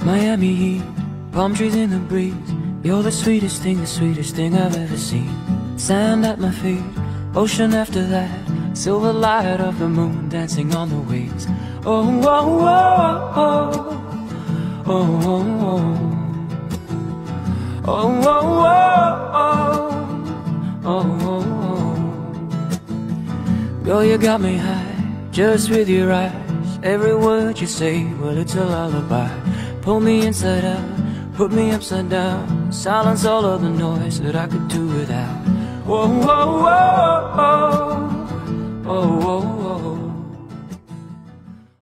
Miami heat, palm trees in the breeze. You're the sweetest thing I've ever seen. Sand at my feet, ocean after that, silver light of the moon dancing on the waves. Oh, oh, oh, oh, oh, oh, oh, oh, oh, oh, oh. Girl, you got me high, just with your eyes. Every word you say, well, it's a lullaby. Pull me inside out, put me upside down. Silence all of the noise that I could do without. Whoa, whoa, whoa, oh, oh, oh, oh.